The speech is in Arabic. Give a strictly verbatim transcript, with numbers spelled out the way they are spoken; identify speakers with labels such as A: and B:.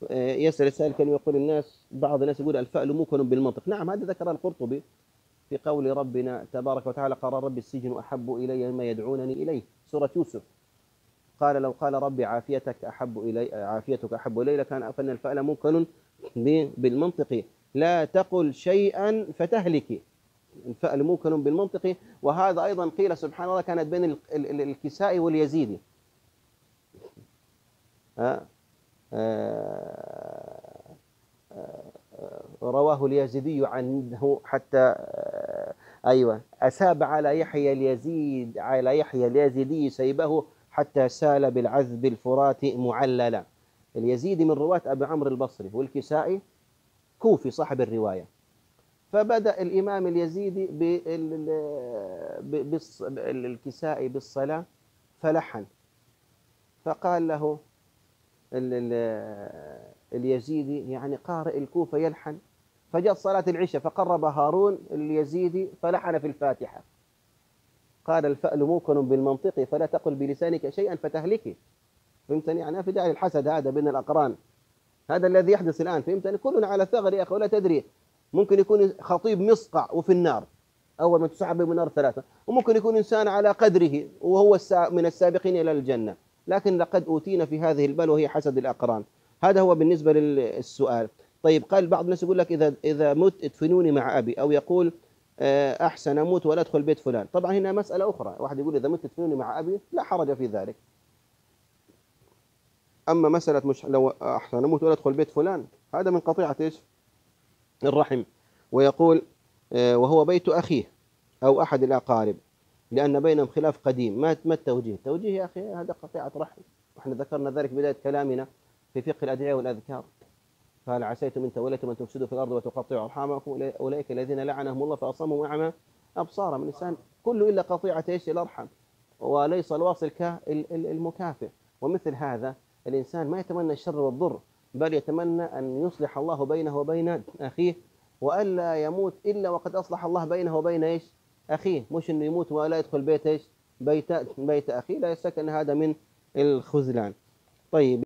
A: يسأل السائل كلمة يقول الناس بعض الناس يقول الفأل موكل بالمنطق. نعم، هذا ذكر القرطبي في قول ربنا تبارك وتعالى قال رب السجن أحب إلي مما يدعونني إليه، سورة يوسف. قال لو قال ربي عافيتك أحب إلي عافيتك أحب إلي لكان فإن الفأل موكل بالمنطق. لا تقل شيئا فتهلك، الفأل موكل بالمنطق. وهذا أيضا قيل سبحان الله كانت بين الكسائي واليزيدي. آه آه رواه اليزيدي عنه حتى آه أيوة أساب على يحيى اليزيد على يحيى اليزيدي سيبه حتى سال بالعذب الفرات معللا. اليزيدي من رواة أبي عمرو البصري، والكسائي كوفي صاحب الرواية. فبدأ الإمام اليزيدي بالكسائي بالصلاة فلحن، فقال له اليزيدي يعني قارئ الكوفة يلحن. فجاءت صلاة العشاء فقرب هارون اليزيدي فلحن في الفاتحة. قال الفأل موكل بالمنطق فلا تقل بلسانك شيئا فتهلكي. فهمتني؟ يعني في داعي الحسد هذا بين الأقران، هذا الذي يحدث الآن. فهمتني؟ كلنا على ثغر يا أخي ولا تدري. ممكن يكون خطيب مصقع وفي النار أول ما تسحب من النار ثلاثة، وممكن يكون إنسان على قدره وهو من السابقين إلى الجنة. لكن لقد أوتينا في هذه البلوى وهي حسد الأقران. هذا هو بالنسبة للسؤال. طيب، قال بعض الناس يقول لك إذا إذا مت ادفنوني مع أبي، أو يقول أحسن أموت ولا أدخل بيت فلان. طبعا هنا مسألة أخرى، واحد يقول إذا مت ادفنوني مع أبي لا حرج في ذلك. أما مسألة مش لو أحسن أموت ولا أدخل بيت فلان، هذا من قطيعة إيش؟ الرحم. ويقول وهو بيت أخيه أو أحد الأقارب لأن بينهم خلاف قديم. ما ما التوجيه؟ التوجيه يا أخي هذا قطيعة رحم، وإحنا ذكرنا ذلك بداية كلامنا في فقه الأدعية والأذكار. قال عسيتم إن توليتم أن تفسدوا في الأرض وتقطعوا أرحامكم أولئك الذين لعنهم الله فأصمهم وأعمى أبصارهم. الإنسان كله إلا قطيعة إيش؟ الأرحم، وليس الواصل كالمكافئ. ومثل هذا الإنسان ما يتمنى الشر والضر، بل يتمنى أن يصلح الله بينه وبين أخيه، وألا يموت إلا وقد أصلح الله بينه وبين إيش؟ أخيه. مش إنه يموت ولا يدخل بيت إيش؟ بيت بيت أخيه. لا يشك أن هذا من الخذلان. طيب.